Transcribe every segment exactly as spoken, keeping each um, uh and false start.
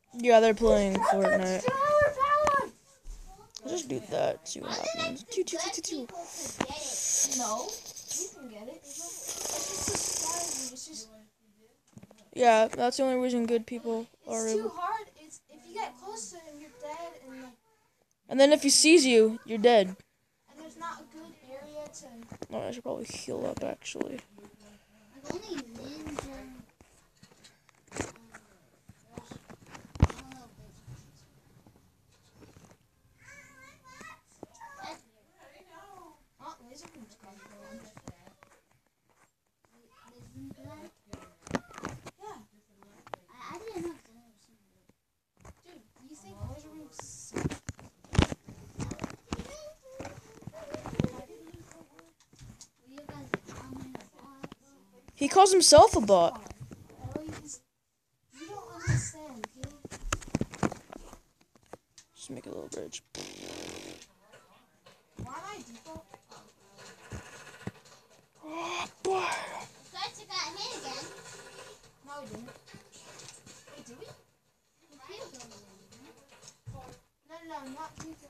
Yeah, they're playing Fortnite. I'll just do that, see what happens. Choo, choo, choo, choo, choo. No, you can get it. It's, it's just a strategy. It's just. Yeah, that's the only reason good people are It's able. too hard. It's if you get close to him, you're dead, and like. And then if he sees you, you're dead. And there's not a good area to. Oh, I should probably heal up actually. Like only ninja. Oh, laser beam's coming. Yeah. I, I didn't know. Dude, you think laser beams? He calls himself a bot. Please. You don't understand, okay? Just make a little bridge. Why am I default? Oh boy. Starts got hit again. No, we didn't. Wait, did we? No, no, no, not default.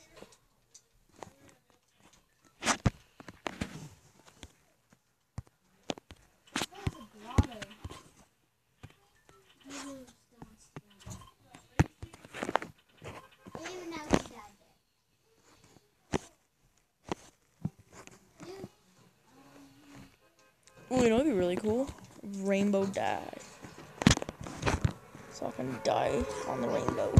Ooh, you know what'd be really cool? Rainbow dye. So I can die on the rainbow.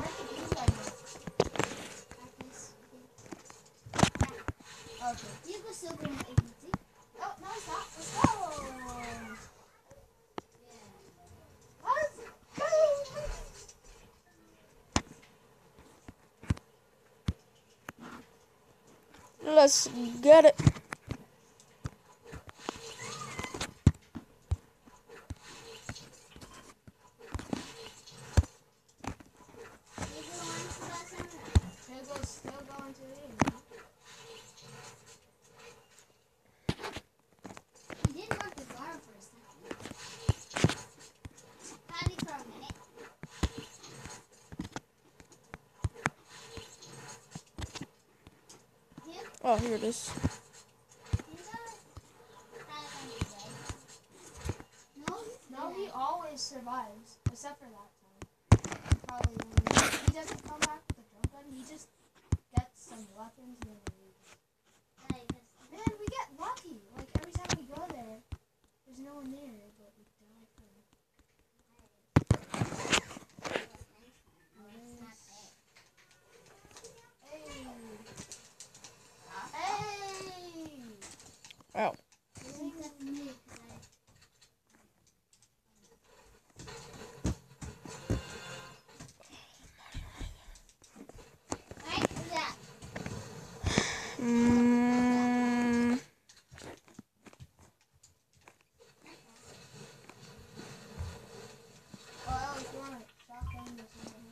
Okay. You can still go in A T. Oh, no, stop. Let's go. Let's get it. Hugo's still going to the He did mark the guard for a second. Probably for a minute. Oh, here it is. No, No, he always survives, except for that time. Probably when he, he doesn't come back with a jump gun, he just gets some weapons and then leaves. Man, we get lucky. Like, every time we go there, there's no one there, but we die from it. Hey! Hey! Ow. Mm. Well, if you want a shotgun or something.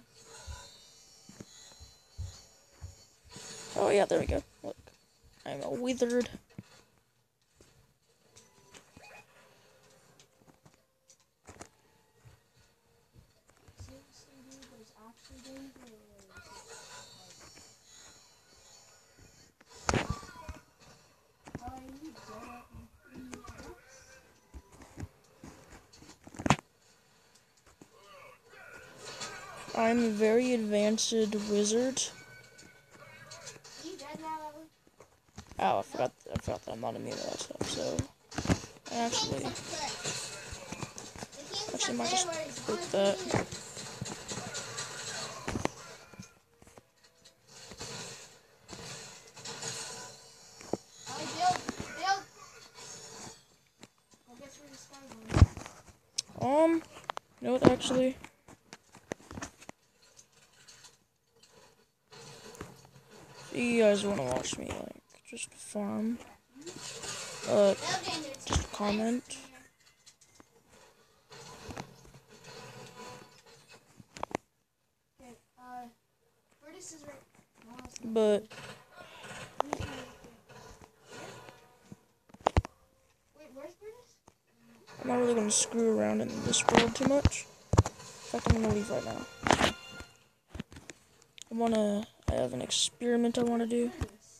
Oh yeah, there we go. Look, I'm a withered. Seriously, dude, there's actually danger. Are you dead? I'm a very advanced wizard. Are you dead now, Evan? Oh, I forgot. I forgot that I'm not immune to that stuff. So, I actually, actually might just quit that. Alright, build, build. Go get through the sky one. Um, you know what? Actually, if you guys want to watch me like just farm, uh, just comment. Okay, uh, Brutus is right. No, it's not. But Wait, where's Brutus? I'm not really gonna screw around in this world too much. In fact, I'm gonna leave right now. I wanna. I have an experiment I wanna do.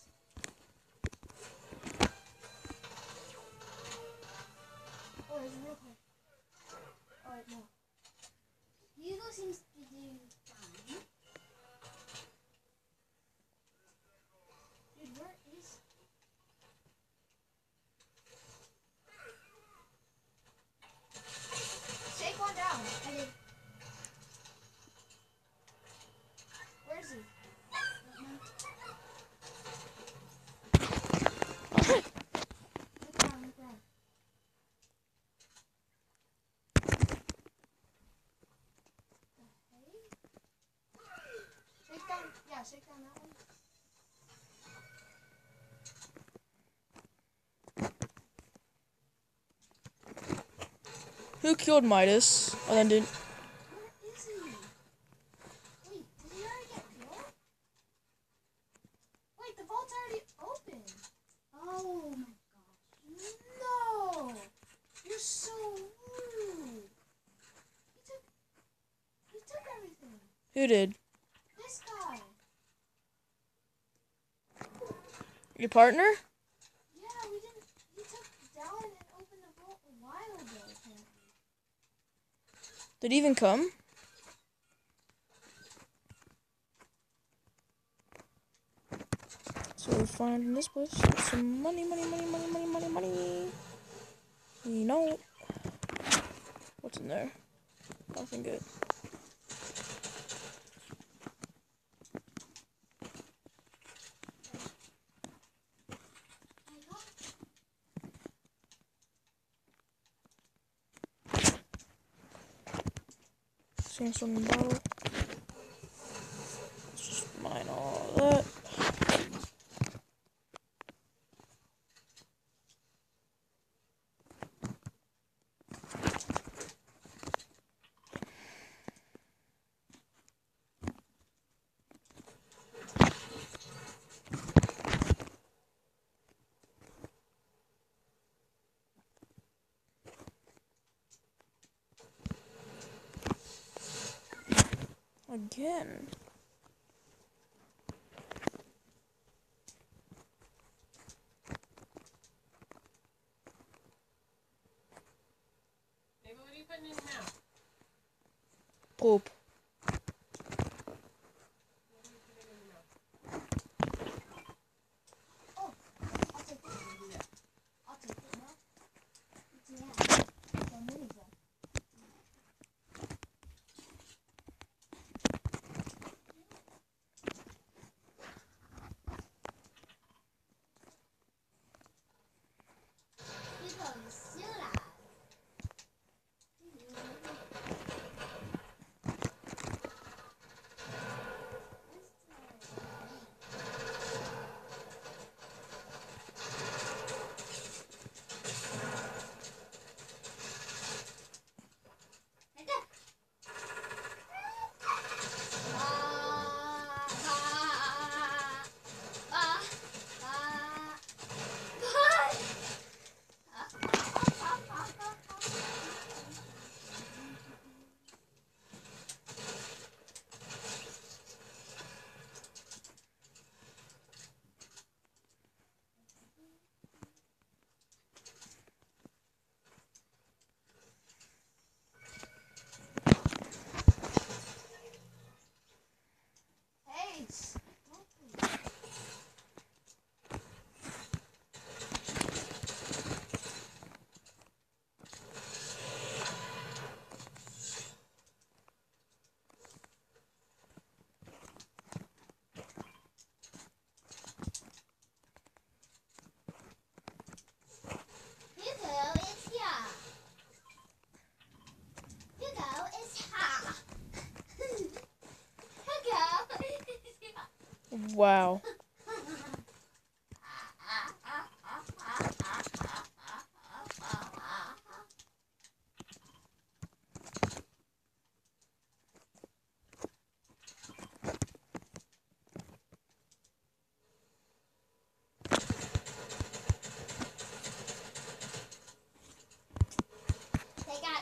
Oh, there's a real car. Oh, wait, no. Hugo seems to do fine. Dude, where is... Shake one down. I did. Where is he? Don't know. Look around, look around. Shake down, yeah, shake down that one. Who killed Midas? Oh, then didn't. Where is he? Wait, did he already get killed? Wait, the vault's already open. Oh my gosh. No! You're so rude. He took, he took everything. Who did? This guy. Your partner? Yeah, we didn't, he took down and opened the vault a while ago, apparently. Did he even come? So we're finding this place. Some money, money, money, money, money, money, money. You know. What's in there? Nothing good. Sandstone bottle. Let's just mine all that. Again. Baby, what are you putting in your mouth? Poop. What are you putting in your mouth? Oh, I'll take this. What do you do that? I'll take it now. Yeah. The mini gun. Hugo, you still alive. Hey, don't please. Hugo is here. Hugo is here. Hugo is here. Wow. They got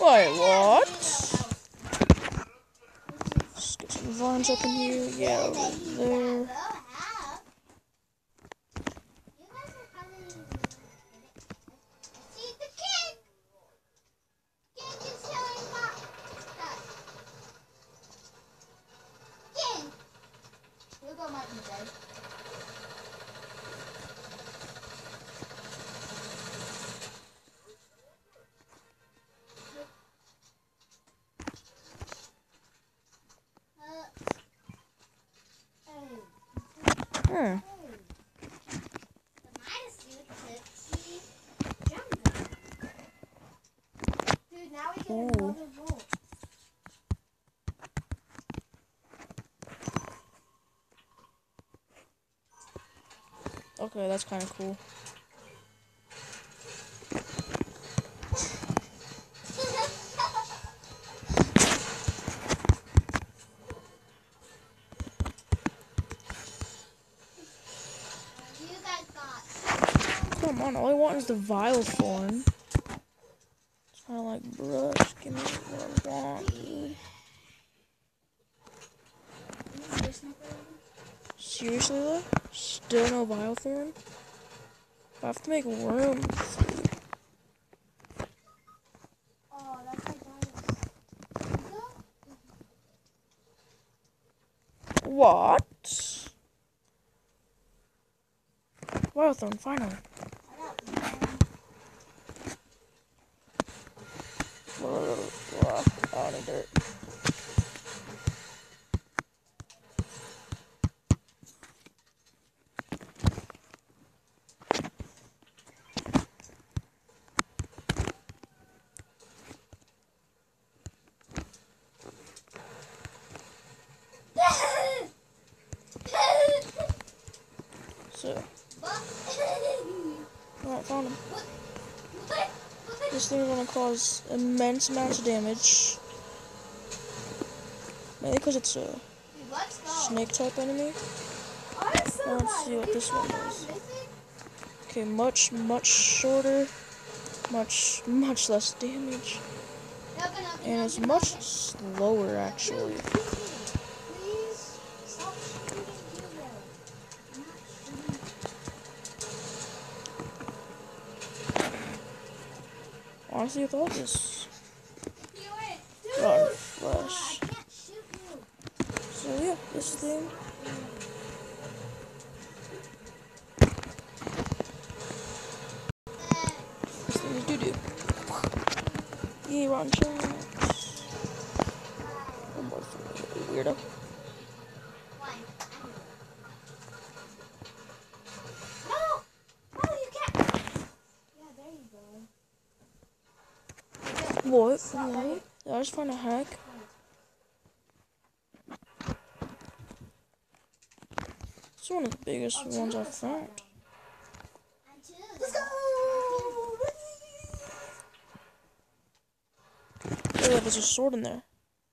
Wait, what? Let's get some vines up in here. Yeah, over there. Hugo might be dead. Hmm. Dude, now we get Ooh. another roll. Okay, that's kind of cool. You guys got. Come on, all I want is the vile thorn. It's kind of like, bruh, just give me what I want. Seriously though? Still no vile thorn? I have to make room. Oh, that's like Darius. What? Vile thorn, finally. I got Ugh, I don't need dirt. So, alright, found him. This thing is gonna cause immense amounts of damage. Mainly because it's a Let's go. snake type enemy. Honestly, Now let's see what this one does. Okay, much, much shorter. Much, much less damage. And it's much slower, actually. Please stop shooting Hugo. I'm not shooting. Honestly, with all this Dude, rotten I flesh. can't shoot you. So yeah, this thing. This thing is doo-doo. Yay, rotten chunks. One more for me, weirdo. No! No, you can't. Yeah, there you go. What? What? Did I just find a hack? It's one of the biggest ones I've found. Let's go! Oh, yeah, there's a sword in there.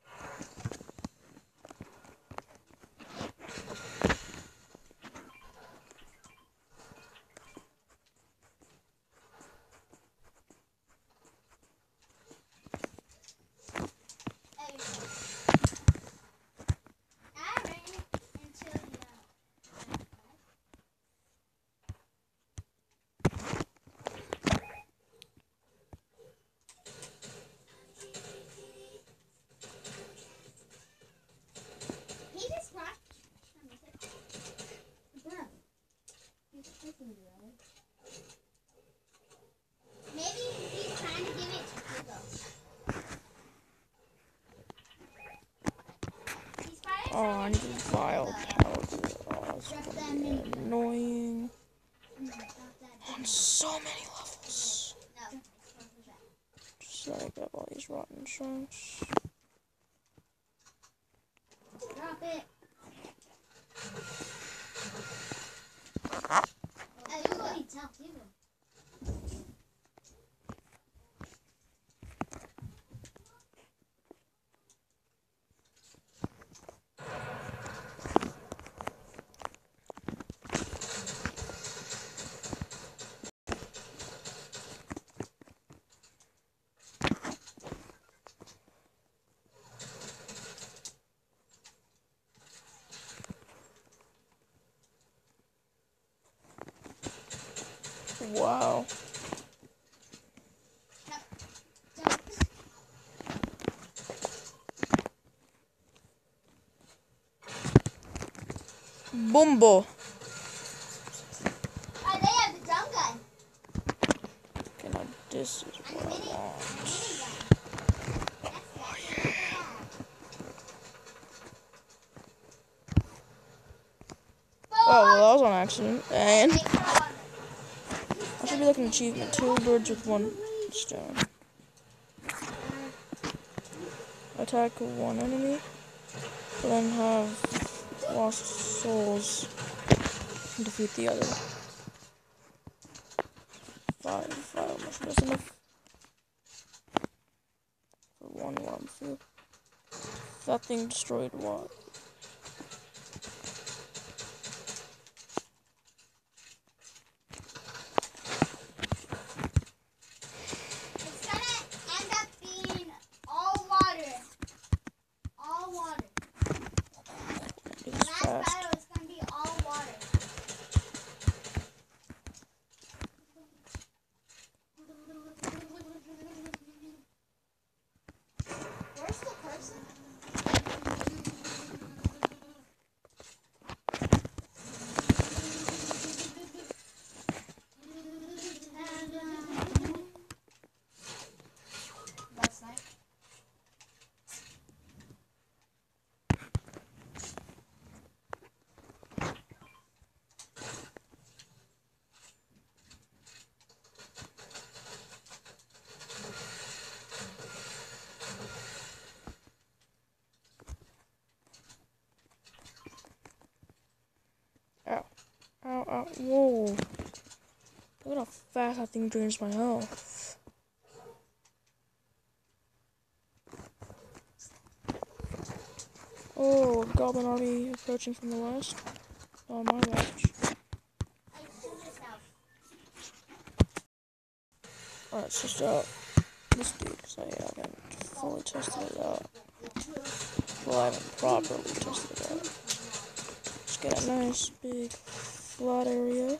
Maybe he's trying to give it to Hugo. He's probably Oh, I need a vile powder. Oh, that's Drop gonna that be mini. annoying. Drop that On so many levels. No. Just let me grab all these rotten chunks. Drop it. Oh, you go eat tough, Hugo. Wow. Bumbo. Oh, they have the drum gun. Okay, now this is And what the I mini, want. and the mini gun. That's, that's what they have. Oh, well, that was on accident. And Wait, hold on. that should be like an achievement. Two birds with one stone. Attack one enemy, but then have lost souls and defeat the other. Five, five, almost that's enough for one warm food. That thing destroyed what? It's gonna end up being all water. All water. The It's last fast. battle is gonna be all water. Where's the person? That's nice. Ow, ow, ow, whoa. Look at how fast that thing drains my health. Oh, goblin army approaching from the west. Oh, my gosh. I killed yourself. Alright, let's just uh, this dude, because I haven't fully tested it out. Well, I haven't properly tested it out. Just get a nice big flat area.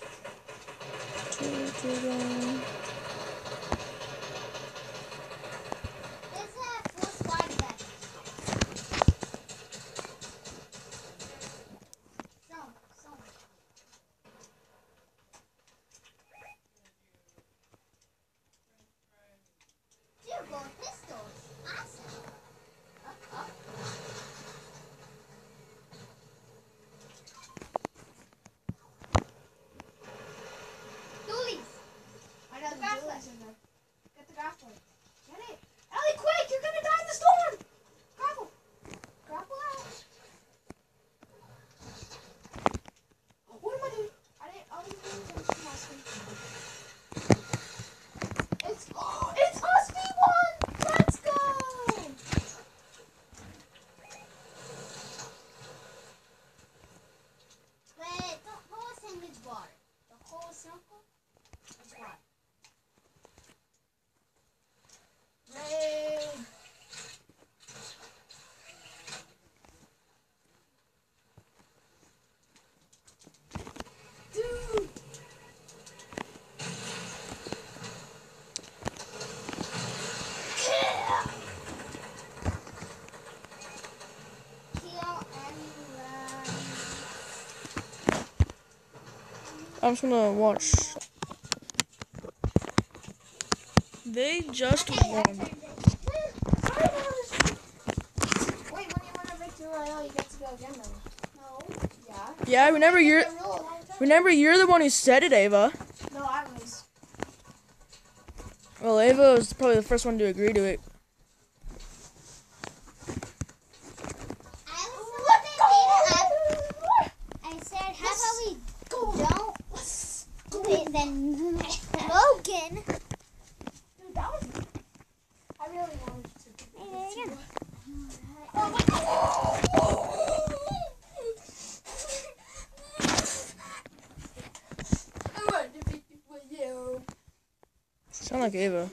Two, two down. There's a full squad again. Some, some. Two gold pistols. Awesome. Up, up. Doolies. I know The the grappler. duelist in there. Get the grappler. Get it. Ellie, quick! You're gonna die in the storm! Grapple. Grapple out. What am I doing? I didn't. I didn't do anything. It's it's us v one. Let's go. Wait, the whole thing is water. The whole circle is water. Raid. Dude. Kill anyone. I'm just gonna watch. They just Okay, I won. turned it. Wait, when you win a victory royale, you get to go again, though. No. Yeah. Yeah, remember you're The rule. remember you're the one who said it, Ava. No, I was. Well, Ava was probably the first one to agree to it. I was the one that made it up. I said, how about we don't do it then Logan? Dude, that was. I really wanted to. Hey, there you go. I want to be with you. Sound like Ava.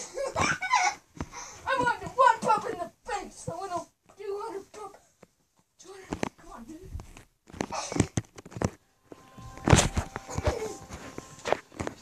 I want to one pump in the face. I want to two hundred pump. two hundred. Come on, dude.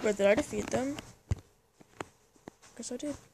But did I defeat them? Guess I did.